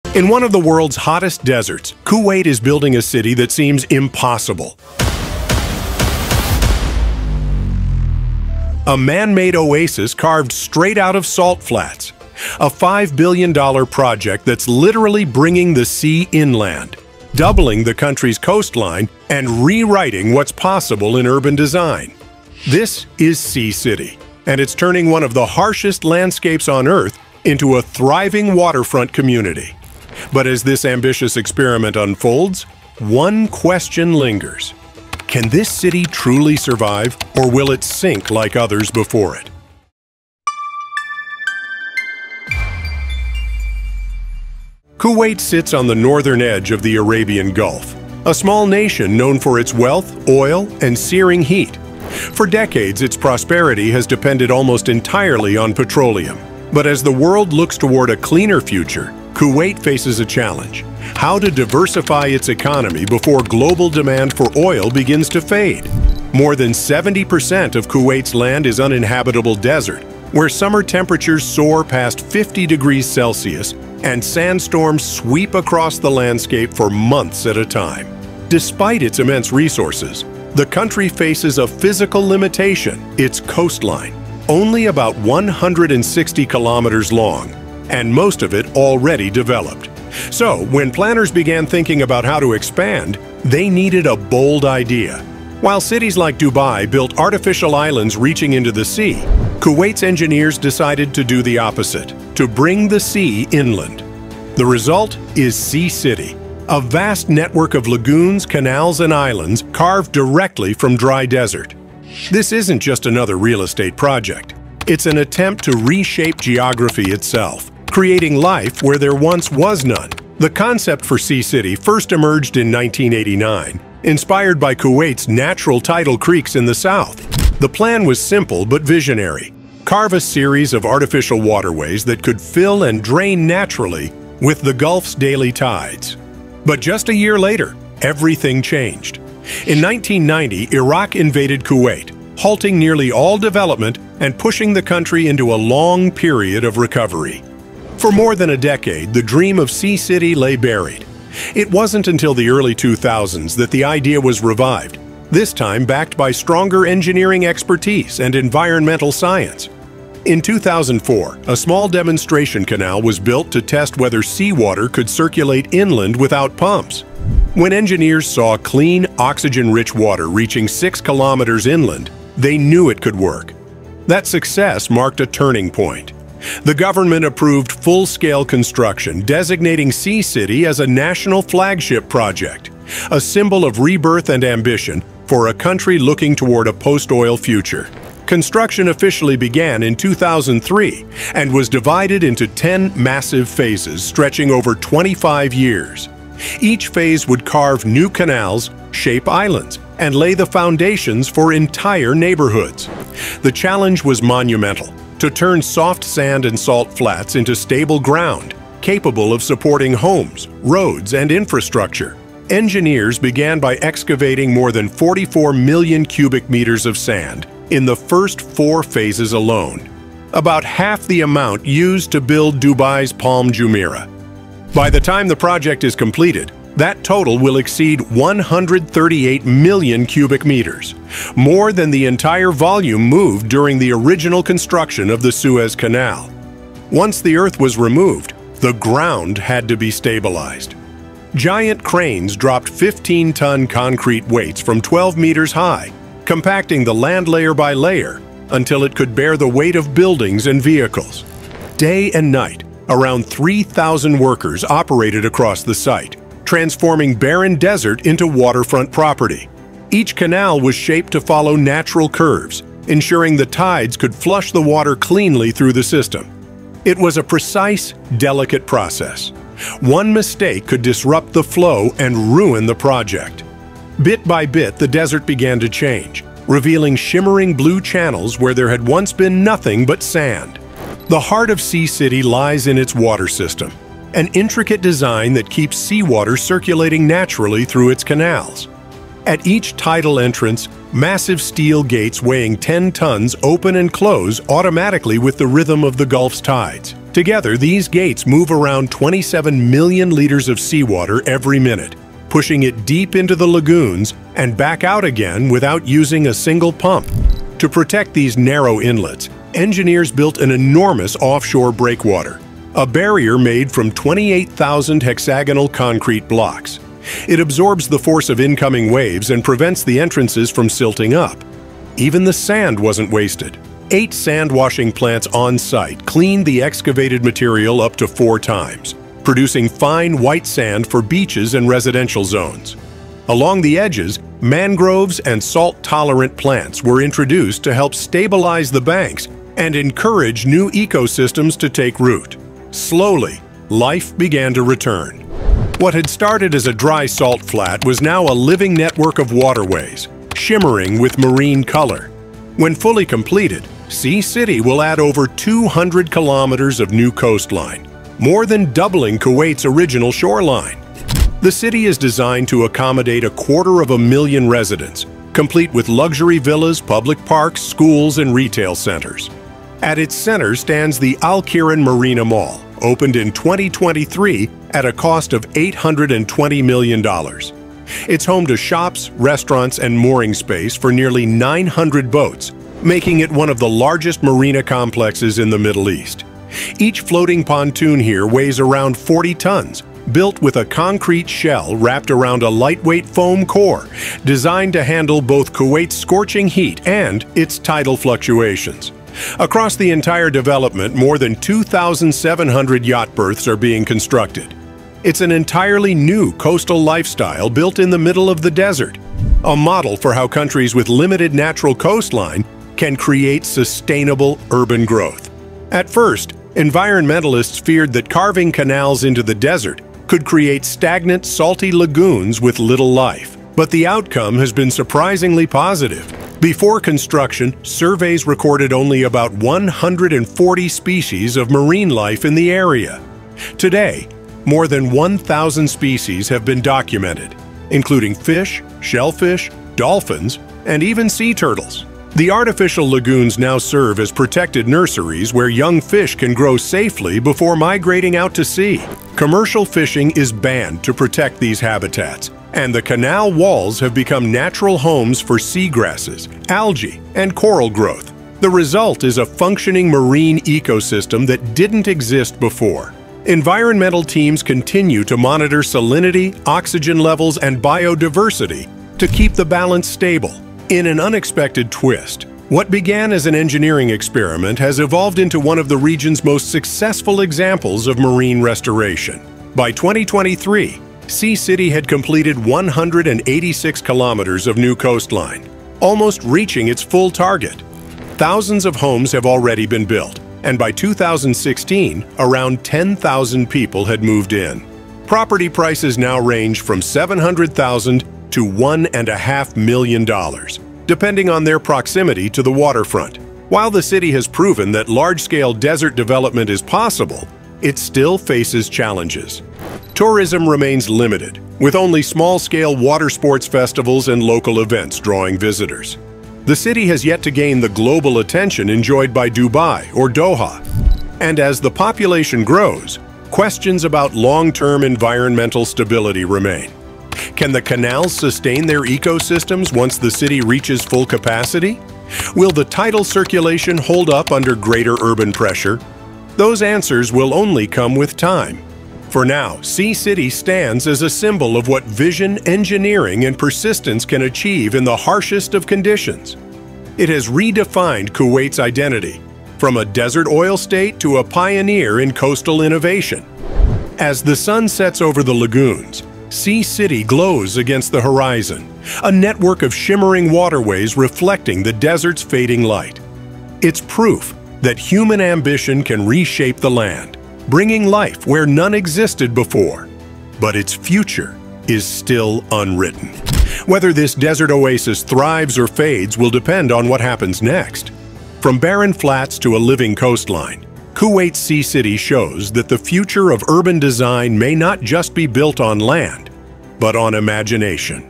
In one of the world's hottest deserts, Kuwait is building a city that seems impossible. A man-made oasis carved straight out of salt flats. A $5 billion project that's literally bringing the sea inland, doubling the country's coastline and rewriting what's possible in urban design. This is Sea City, and it's turning one of the harshest landscapes on Earth into a thriving waterfront community. But as this ambitious experiment unfolds, one question lingers. Can this city truly survive, or will it sink like others before it? Kuwait sits on the northern edge of the Arabian Gulf, a small nation known for its wealth, oil, and searing heat. For decades, its prosperity has depended almost entirely on petroleum. But as the world looks toward a cleaner future, Kuwait faces a challenge: how to diversify its economy before global demand for oil begins to fade. More than 70% of Kuwait's land is uninhabitable desert, where summer temperatures soar past 50 degrees Celsius and sandstorms sweep across the landscape for months at a time. Despite its immense resources, the country faces a physical limitation: its coastline, only about 160 kilometers long, and most of it already developed. So, when planners began thinking about how to expand, they needed a bold idea. While cities like Dubai built artificial islands reaching into the sea, Kuwait's engineers decided to do the opposite, to bring the sea inland. The result is Sea City, a vast network of lagoons, canals, and islands carved directly from dry desert. This isn't just another real estate project. It's an attempt to reshape geography itself, creating life where there once was none. The concept for Sea City first emerged in 1989, inspired by Kuwait's natural tidal creeks in the south. The plan was simple but visionary: carve a series of artificial waterways that could fill and drain naturally with the Gulf's daily tides. But just a year later, everything changed. In 1990, Iraq invaded Kuwait, halting nearly all development and pushing the country into a long period of recovery. For more than a decade, the dream of Sea City lay buried. It wasn't until the early 2000s that the idea was revived, this time backed by stronger engineering expertise and environmental science. In 2004, a small demonstration canal was built to test whether seawater could circulate inland without pumps. When engineers saw clean, oxygen-rich water reaching 6 kilometers inland, they knew it could work. That success marked a turning point. The government approved full-scale construction, designating Sea City as a national flagship project, a symbol of rebirth and ambition for a country looking toward a post-oil future. Construction officially began in 2003 and was divided into 10 massive phases stretching over 25 years. Each phase would carve new canals, shape islands, and lay the foundations for entire neighborhoods. The challenge was monumental: to turn soft sand and salt flats into stable ground, capable of supporting homes, roads, and infrastructure. Engineers began by excavating more than 44 million cubic meters of sand in the first 4 phases alone, about half the amount used to build Dubai's Palm Jumeirah. By the time the project is completed, that total will exceed 138 million cubic meters, more than the entire volume moved during the original construction of the Suez Canal. Once the earth was removed, the ground had to be stabilized. Giant cranes dropped 15-ton concrete weights from 12 meters high, compacting the land layer by layer until it could bear the weight of buildings and vehicles. Day and night, around 3,000 workers operated across the site, transforming barren desert into waterfront property. Each canal was shaped to follow natural curves, ensuring the tides could flush the water cleanly through the system. It was a precise, delicate process. One mistake could disrupt the flow and ruin the project. Bit by bit, the desert began to change, revealing shimmering blue channels where there had once been nothing but sand. The heart of Sea City lies in its water system, an intricate design that keeps seawater circulating naturally through its canals. At each tidal entrance, massive steel gates weighing 10 tons open and close automatically with the rhythm of the Gulf's tides. Together, these gates move around 27 million liters of seawater every minute, pushing it deep into the lagoons and back out again without using a single pump. To protect these narrow inlets, engineers built an enormous offshore breakwater, a barrier made from 28,000 hexagonal concrete blocks. It absorbs the force of incoming waves and prevents the entrances from silting up. Even the sand wasn't wasted. 8 sand washing plants on site cleaned the excavated material up to 4 times, producing fine white sand for beaches and residential zones. Along the edges, mangroves and salt-tolerant plants were introduced to help stabilize the banks and encourage new ecosystems to take root. Slowly, life began to return. What had started as a dry salt flat was now a living network of waterways, shimmering with marine color. When fully completed, Sea City will add over 200 kilometers of new coastline, more than doubling Kuwait's original shoreline. The city is designed to accommodate 250,000 residents, complete with luxury villas, public parks, schools, and retail centers. At its center stands the Al Kiran Marina Mall, opened in 2023 at a cost of $820 million. It's home to shops, restaurants, and mooring space for nearly 900 boats, making it one of the largest marina complexes in the Middle East. Each floating pontoon here weighs around 40 tons, built with a concrete shell wrapped around a lightweight foam core, designed to handle both Kuwait's scorching heat and its tidal fluctuations. Across the entire development, more than 2,700 yacht berths are being constructed. It's an entirely new coastal lifestyle built in the middle of the desert, a model for how countries with limited natural coastline can create sustainable urban growth. At first, environmentalists feared that carving canals into the desert could create stagnant, salty lagoons with little life. But the outcome has been surprisingly positive. Before construction, surveys recorded only about 140 species of marine life in the area. Today, more than 1,000 species have been documented, including fish, shellfish, dolphins, and even sea turtles. The artificial lagoons now serve as protected nurseries where young fish can grow safely before migrating out to sea. Commercial fishing is banned to protect these habitats, and the canal walls have become natural homes for seagrasses, algae, and coral growth. The result is a functioning marine ecosystem that didn't exist before. Environmental teams continue to monitor salinity, oxygen levels, and biodiversity to keep the balance stable. In an unexpected twist, what began as an engineering experiment has evolved into one of the region's most successful examples of marine restoration. By 2023, Sea City had completed 186 kilometers of new coastline, almost reaching its full target. Thousands of homes have already been built, and by 2016, around 10,000 people had moved in. Property prices now range from $700,000 to $1.5 million, depending on their proximity to the waterfront. While the city has proven that large-scale desert development is possible, it still faces challenges. Tourism remains limited, with only small-scale water sports festivals and local events drawing visitors. The city has yet to gain the global attention enjoyed by Dubai or Doha. And as the population grows, questions about long-term environmental stability remain. Can the canals sustain their ecosystems once the city reaches full capacity? Will the tidal circulation hold up under greater urban pressure? Those answers will only come with time. For now, Sea City stands as a symbol of what vision, engineering, and persistence can achieve in the harshest of conditions. It has redefined Kuwait's identity, from a desert oil state to a pioneer in coastal innovation. As the sun sets over the lagoons, Sea City glows against the horizon, a network of shimmering waterways reflecting the desert's fading light. It's proof that human ambition can reshape the land, bringing life where none existed before. But its future is still unwritten. Whether this desert oasis thrives or fades will depend on what happens next. From barren flats to a living coastline, Kuwait's Sea City shows that the future of urban design may not just be built on land, but on imagination.